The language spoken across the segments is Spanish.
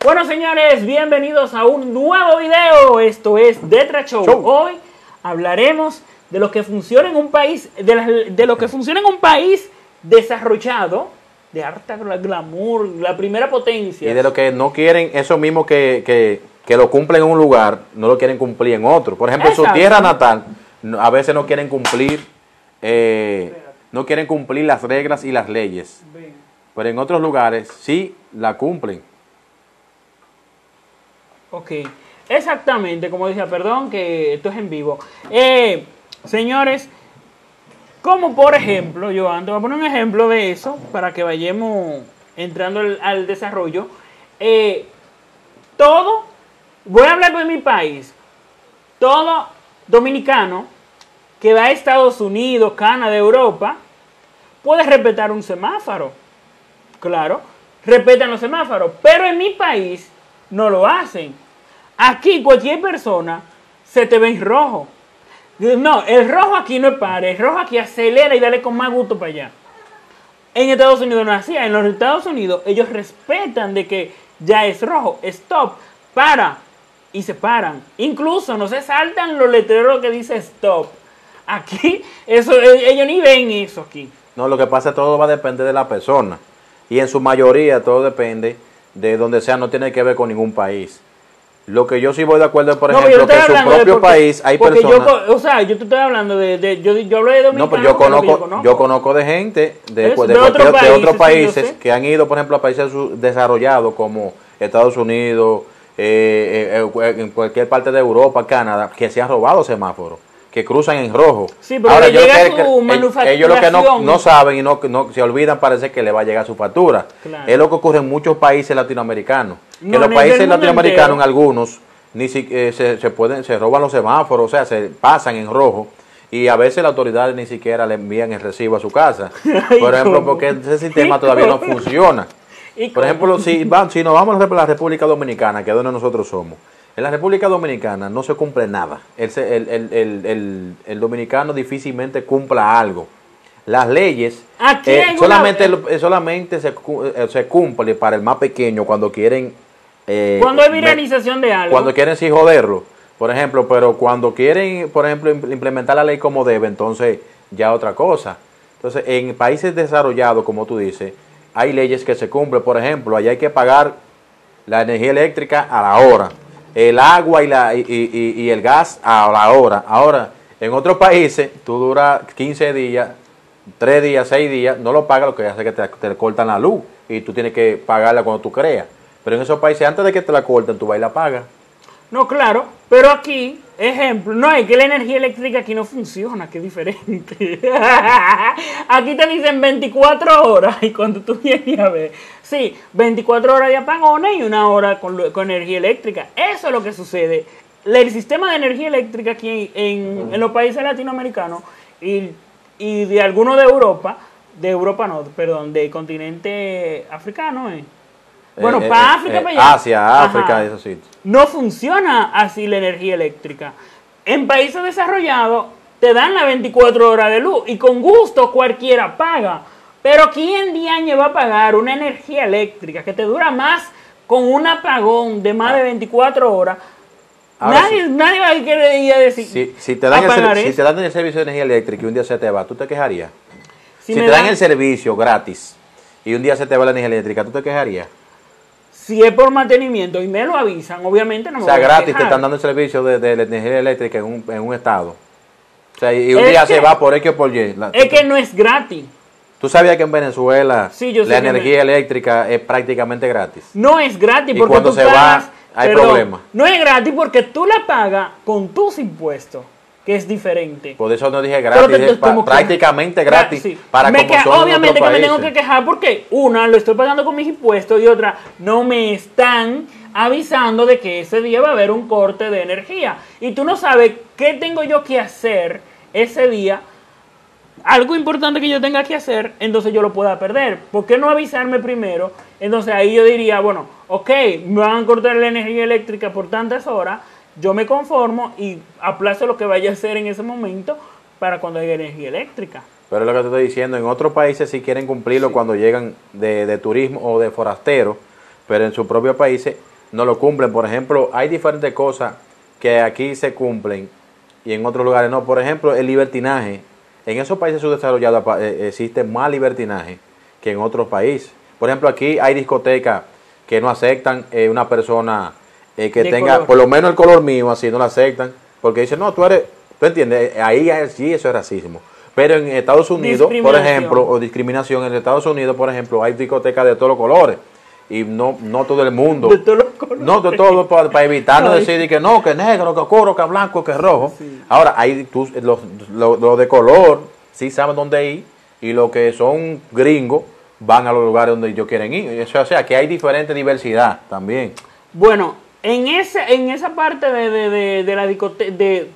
Bueno, señores, bienvenidos a un nuevo video. Esto es Detra Show. Hoy hablaremos de lo que funciona en un país, de lo que funciona en un país desarrollado, de harta glamour, la primera potencia. Y de lo que no quieren, eso mismo que lo cumplen en un lugar, no lo quieren cumplir en otro. Por ejemplo, Exacto. Su tierra natal, a veces no quieren cumplir, las reglas y las leyes. Pero en otros lugares sí la cumplen. Ok, exactamente, como decía, perdón que esto es en vivo. Señores, como por ejemplo, yo antes voy a poner un ejemplo de eso para que vayamos entrando al desarrollo. Voy a hablar de mi país, todo dominicano que va a Estados Unidos, Canadá, Europa, puede respetar un semáforo. Claro, respetan los semáforos, pero en mi país no lo hacen. Aquí cualquier persona se te ve en rojo. No, el rojo aquí no es para, el rojo aquí acelera y dale con más gusto para allá. En Estados Unidos no hacía, en los Estados Unidos ellos respetan de que ya es rojo, stop, para, y se paran. Incluso no se saltan los letreros que dice stop. Aquí, eso, ellos ni ven eso aquí. No, lo que pasa es que todo va a depender de la persona. Y en su mayoría todo depende de donde sea, no tiene que ver con ningún país. Lo que yo sí voy de acuerdo, por ejemplo, que en su propio país hay personas... yo te estoy hablando yo hablo de dominicano. No, pero yo conozco de gente de otros países que han ido, por ejemplo, a países desarrollados como Estados Unidos, en cualquier parte de Europa, Canadá, que se han robado semáforos, que cruzan en rojo. Sí, pero ahora, ellos lo que no saben y no se olvidan, parece que le va a llegar su factura. Claro. Es lo que ocurre en muchos países latinoamericanos. Que los países latinoamericanos, en algunos, se roban los semáforos, o sea, se pasan en rojo. Y a veces las autoridades ni siquiera le envían el recibo a su casa. Por ejemplo, porque ese sistema todavía no funciona. Por ejemplo, si nos vamos a la República Dominicana, que es donde nosotros somos, en la República Dominicana no se cumple nada. El dominicano difícilmente cumpla algo. Las leyes solamente se cumplen para el más pequeño cuando quieren... cuando hay viralización de algo. Cuando quieren sí joderlo, por ejemplo, pero cuando quieren, por ejemplo, implementar la ley como debe, entonces ya otra cosa. Entonces, en países desarrollados, como tú dices, hay leyes que se cumplen. Por ejemplo, allá hay que pagar la energía eléctrica a la hora, el agua y el gas a la hora. Ahora, en otros países, tú duras 15 días, 3 días, 6 días, no lo pagas, lo que hace es que te cortan la luz y tú tienes que pagarla cuando tú creas. Pero en esos países, antes de que te la corten, tú vas y la pagas. No, claro, pero aquí, ejemplo, no, es que la energía eléctrica aquí no funciona, que es diferente. Aquí te dicen 24 horas y cuando tú vienes a ver, sí, 24 horas de apagones y 1 hora con energía eléctrica. Eso es lo que sucede. El sistema de energía eléctrica aquí en los países latinoamericanos y de algunos de Europa no, perdón, del continente africano, bueno, para África, para allá. Asia, África, esos sitios. No funciona así la energía eléctrica. En países desarrollados te dan las 24 horas de luz y con gusto cualquiera paga. Pero ¿quién diaño va a pagar una energía eléctrica que te dura más con un apagón de más de 24 horas? Nadie va a querer decir. Si te dan el servicio de energía eléctrica y un día se te va, ¿tú te quejarías? Si te dan el servicio gratis y un día se te va la energía eléctrica, ¿tú te quejarías? Si es por mantenimiento y me lo avisan, obviamente no me voy a quejar. O sea, gratis te están dando el servicio de la energía eléctrica en un estado. O sea, y un día se va por X o por Y. Es que no es gratis. ¿Tú sabías que en Venezuela la energía eléctrica es prácticamente gratis? No es gratis porque cuando se va hay problemas. No es gratis porque tú la pagas con tus impuestos, que es diferente. Por eso no dije gratis, es prácticamente gratis. Sí. Para obviamente que me tengo que quejar porque una, lo estoy pagando con mis impuestos y otra, no me están avisando de que ese día va a haber un corte de energía. Y tú no sabes qué tengo yo que hacer ese día, algo importante que yo tenga que hacer, entonces yo lo pueda perder. ¿Por qué no avisarme primero? Entonces ahí yo diría, bueno, ok, me van a cortar la energía eléctrica por tantas horas, yo me conformo y aplazo lo que vaya a hacer en ese momento para cuando haya energía eléctrica. Pero es lo que te estoy diciendo, en otros países sí quieren cumplirlo cuando llegan de turismo o de forastero, pero en sus propios países no lo cumplen. Por ejemplo, hay diferentes cosas que aquí se cumplen y en otros lugares no. Por ejemplo, el libertinaje. En esos países subdesarrollados existe más libertinaje que en otros países. Por ejemplo, aquí hay discotecas que no aceptan una persona que tenga, color, por lo menos el color mío, así no lo aceptan, porque dicen, no, tú entiendes, ahí sí eso es racismo. Pero en Estados Unidos, por ejemplo, o discriminación, en Estados Unidos, por ejemplo, hay discotecas de todos los colores. Y no todo el mundo. De todos los colores. No de todo, para evitarnos decir que no, que negro, que oscuro, que blanco, que rojo. Sí. Ahora, hay los de color, sí saben dónde ir, y los que son gringos van a los lugares donde ellos quieren ir. O sea, que hay diferente diversidad también. Bueno, en esa parte de la discoteca,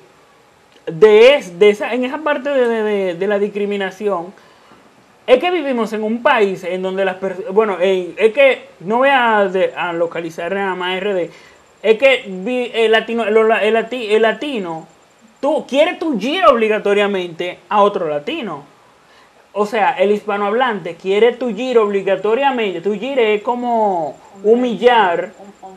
en esa parte de la discriminación, es que vivimos en un país en donde las personas, bueno, es que no voy a localizar nada más RD, es que el latino, tú quieres tullir obligatoriamente a otro latino. O sea, el hispanohablante quiere tullir obligatoriamente. Tullir es como humillar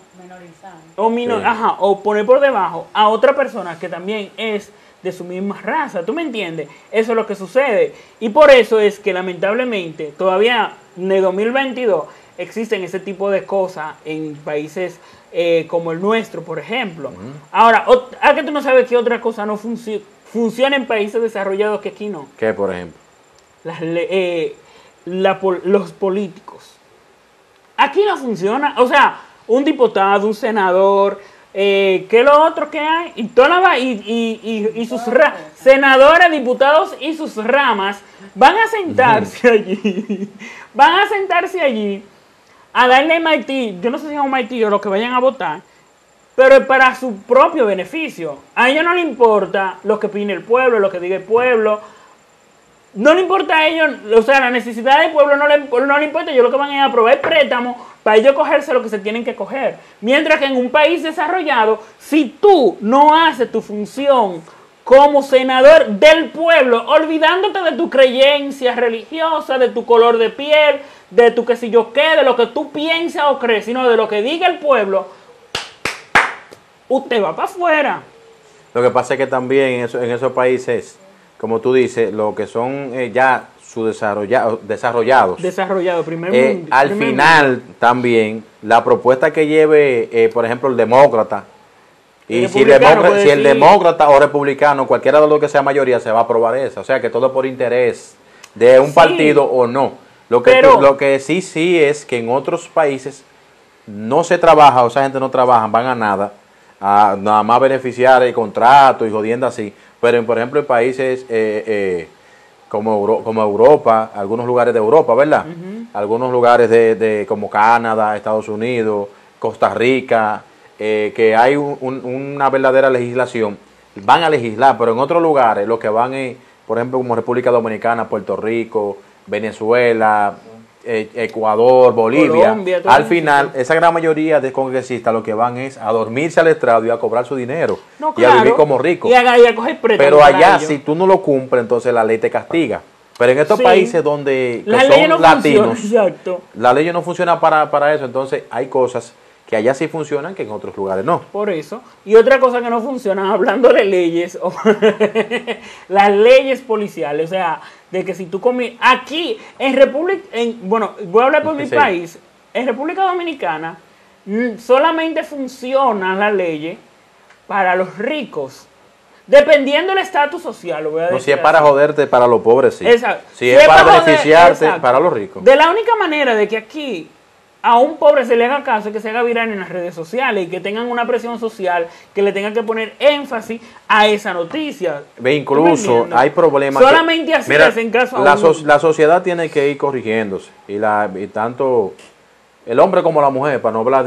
o poner por debajo a otra persona que también es de su misma raza, ¿tú me entiendes? Eso es lo que sucede. Y por eso es que lamentablemente todavía en el 2022 existen ese tipo de cosas en países como el nuestro, por ejemplo. Ahora, ¿a que tú no sabes qué otra cosa no funciona en países desarrollados que aquí no? ¿Qué, por ejemplo? Los políticos. Aquí no funciona. O sea, un diputado, un senador, ¿qué es lo otro que hay? Y sus senadores, diputados y sus ramas van a sentarse allí. Van a sentarse allí a darle Haití. Yo no sé si es un Haití o lo que vayan a votar, pero es para su propio beneficio. A ellos no les importa lo que opine el pueblo, lo que diga el pueblo. No le importa a ellos, o sea, la necesidad del pueblo no le importa. Ellos lo que van a aprobar préstamos para ellos cogerse lo que se tienen que coger. Mientras que en un país desarrollado, si tú no haces tu función como senador del pueblo, olvidándote de tu creencia religiosa, de tu color de piel, de tu que si yo qué, de lo que tú piensas o crees, sino de lo que diga el pueblo, usted va para afuera. Lo que pasa es que también en esos países, como tú dices, lo que son ya desarrollados. Primer mundo. Al final también, la propuesta que lleve, por ejemplo, el demócrata, y si el demócrata o republicano, cualquiera de los que sea mayoría, se va a aprobar esa. O sea, que todo por interés de un partido o no. Lo que sí es que en otros países no se trabaja, o esa gente no trabaja, van a nada más beneficiar el contrato y jodiendo así. Pero, por ejemplo, en países como Europa, algunos lugares de Europa, ¿verdad? Algunos lugares como Canadá, Estados Unidos, Costa Rica, que hay una verdadera legislación, van a legislar, pero en otros lugares lo que van es, por ejemplo, como República Dominicana, Puerto Rico, Venezuela, Ecuador, Bolivia, Colombia, al final, esa gran mayoría de congresistas lo que van es a dormirse al estrado y a cobrar su dinero, y a vivir como ricos. Y a coger préstamos. Pero allá, si tú no lo cumples, entonces la ley te castiga. Pero en estos países donde son latinos, la ley no funciona para eso, entonces hay cosas que allá sí funcionan que en otros lugares no. Por eso. Y otra cosa que no funciona, hablando de leyes, las leyes policiales, o sea, de que si tú comes aquí, bueno, voy a hablar por mi país, en República Dominicana, solamente funcionan las leyes para los ricos. Dependiendo del estatus social, lo voy a decir. No, si es para joderte, para los pobres, sí. Exacto. Si es para beneficiarte, para los ricos. De la única manera de que aquí a un pobre se le haga caso es que se haga viral en las redes sociales y que tengan una presión social que le tengan que poner énfasis a esa noticia. Incluso hay problemas. Solamente así es en caso la sociedad tiene que ir corrigiéndose. Y tanto el hombre como la mujer, para no hablar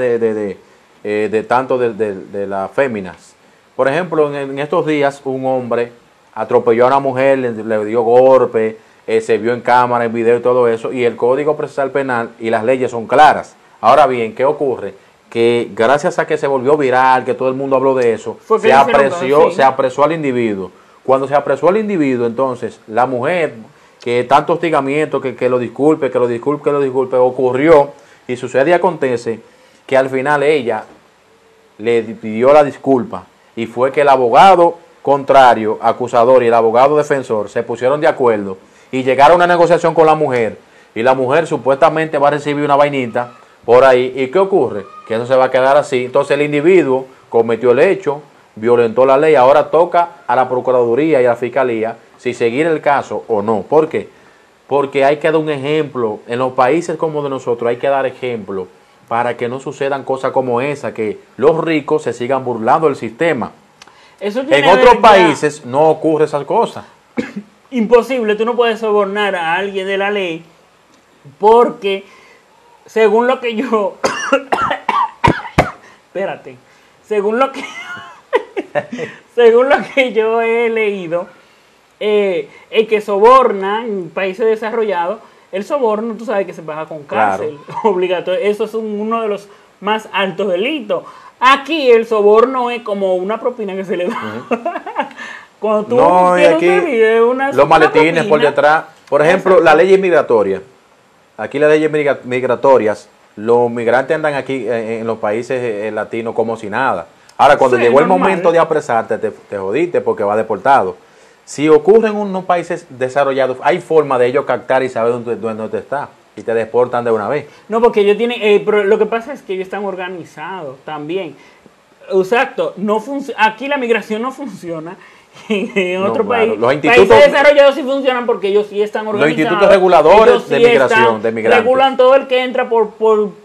de tanto de las féminas. Por ejemplo, en estos días un hombre atropelló a una mujer, le dio golpe, se vio en cámara, en video y todo eso, y el Código Procesal Penal y las leyes son claras. Ahora bien, ¿qué ocurre? Que gracias a que se volvió viral, que todo el mundo habló de eso, se apresó al individuo. Cuando se apresó al individuo, entonces, la mujer, que tanto hostigamiento, que lo disculpe, ocurrió, y sucede y acontece que al final ella le pidió la disculpa y fue que el abogado contrario, acusador y el abogado defensor se pusieron de acuerdo y llegaron a una negociación con la mujer y la mujer supuestamente va a recibir una vainita por ahí. ¿Y qué ocurre? Que eso se va a quedar así. Entonces el individuo cometió el hecho, violentó la ley, ahora toca a la Procuraduría y a la Fiscalía si seguir el caso o no. ¿Por qué? Porque hay que dar un ejemplo. En los países como de nosotros hay que dar ejemplo para que no sucedan cosas como esa, que los ricos se sigan burlando del sistema. En otros países no ocurre esas cosas. Imposible, tú no puedes sobornar a alguien de la ley porque, según lo que yo... Espérate. Según lo que yo he leído, el que soborna en países desarrollados, el soborno, tú sabes que se paga con cárcel, claro, obligatorio. Eso es uno de los más altos delitos. Aquí el soborno es como una propina que se le da. Cuando tú tienes los maletines propina por detrás. Por ejemplo, la ley migratoria. Aquí las leyes migratorias, los migrantes andan aquí en los países latinos como si nada. Ahora, cuando llegó el momento de apresarte, te jodiste porque va deportado. Si ocurre en unos países desarrollados, hay forma de ellos captar y saber dónde está. Y te deportan de una vez. No, porque ellos tienen... pero lo que pasa es que ellos están organizados también. Exacto. Aquí la migración no funciona. En otro país. Los institutos, países desarrollados sí funcionan porque ellos sí están organizados. Los institutos reguladores de migración, de migrantes. Regulan todo el que entra por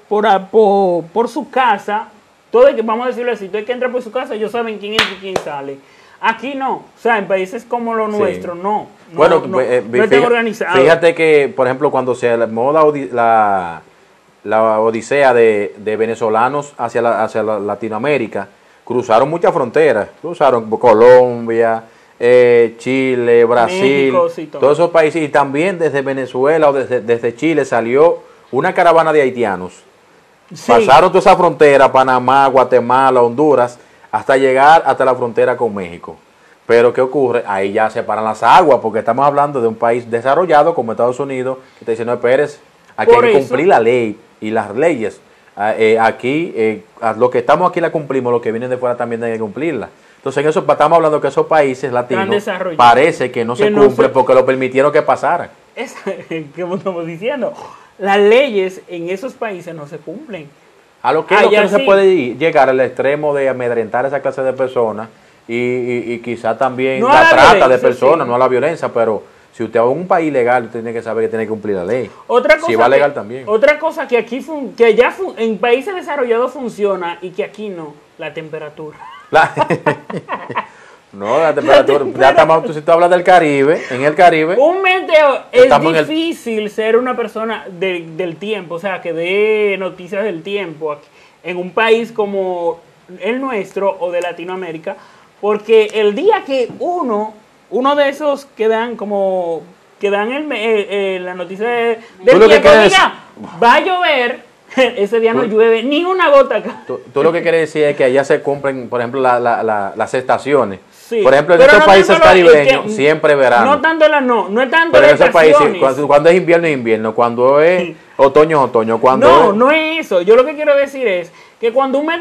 su casa. Todo el que, vamos a decirlo así, todo el que entra por su casa, ellos saben quién entra y quién sale. Aquí no, o sea, en países como los nuestros, no. Bueno, no están organizados. Fíjate que, por ejemplo, cuando se armó la odisea de venezolanos hacia Latinoamérica, cruzaron muchas fronteras, cruzaron Colombia, Chile, Brasil, México, sí, todos esos países, y también desde Venezuela o desde Chile salió una caravana de haitianos. Sí. Pasaron toda esa frontera, Panamá, Guatemala, Honduras, hasta llegar hasta la frontera con México. Pero ¿qué ocurre? Ahí ya se paran las aguas, porque estamos hablando de un país desarrollado como Estados Unidos, que te dice, no esperes, aquí hay que cumplir la ley y las leyes. Aquí, lo que estamos aquí la cumplimos, los que vienen de fuera también tienen que cumplirla. Entonces, en eso estamos hablando que esos países latinos parece que no se cumplen porque lo permitieron que pasaran. Es como estamos diciendo, las leyes en esos países no se cumplen. A lo que no se puede llegar al extremo de amedrentar a esa clase de personas y quizá también no la trata de personas, no a la violencia, pero si usted va a un país legal, usted tiene que saber que tiene que cumplir la ley. Otra cosa si va legal también. Otra cosa que aquí que allá en países desarrollados funciona y que aquí no, la temperatura. No, la temperatura. Ya estamos, si tú hablas del Caribe, en el Caribe. Un meteo es difícil ser una persona del tiempo, o sea, que dé noticias del tiempo en un país como el nuestro o de Latinoamérica, porque el día que uno de esos que dan la noticia del tiempo, diga, va a llover, ese día no llueve ni una gota acá. Tú lo que quieres decir es que allá se cumplen, por ejemplo, las estaciones. Sí, por ejemplo, en estos países caribeños siempre verano. No tanto no es tanto. Pero en esos países, cuando es invierno es invierno, cuando es otoño es otoño. No es eso. Yo lo que quiero decir es que cuando un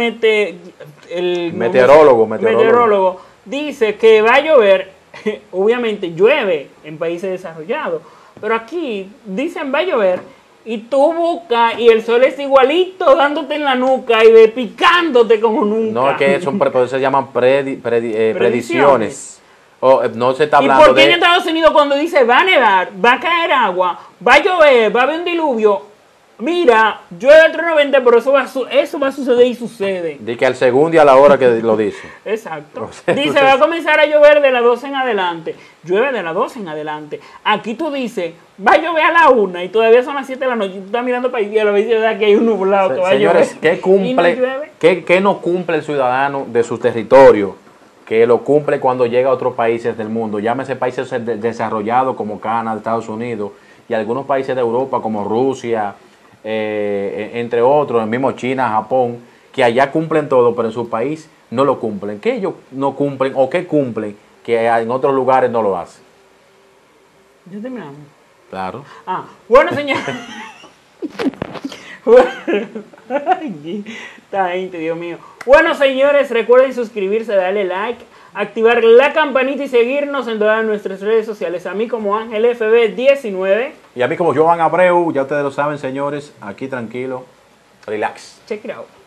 meteorólogo dice que va a llover, obviamente llueve en países desarrollados. Pero aquí dicen va a llover y tú buscas y el sol es igualito dándote en la nuca y picándote como nunca. No, es que se llaman predicciones. No se está hablando ¿Y por qué en Estados Unidos cuando dice va a nevar, va a caer agua, va a llover, va a haber un diluvio? Mira, llueve otro 90, pero eso va a suceder y sucede. De que al segundo y a la hora que lo dice. Exacto. O sea, dice, va a comenzar a llover de las 12 en adelante. Llueve de las 12 en adelante. Aquí tú dices, va a llover a la 1 y todavía son las 7 de la noche. Y tú estás mirando para allá y a la vez que hay un nublado que va a llover. Señores, ¿qué no cumple el ciudadano de su territorio? Que lo cumple cuando llega a otros países del mundo. Llámese países desarrollados como Canadá, Estados Unidos y algunos países de Europa como Rusia, entre otros, el mismo China, Japón, que allá cumplen todo, pero en su país no lo cumplen. ¿Qué ellos no cumplen o qué cumplen que en otros lugares no lo hacen? ¿Ya terminamos? Claro. Bueno, señor. Esta gente, Dios mío. Bueno, señores, recuerden suscribirse, darle like, activar la campanita y seguirnos en todas nuestras redes sociales. A mí como Ángel FB19. Y a mí como Joan Abreu, ya ustedes lo saben, señores. Aquí tranquilo. Relax. Check it out.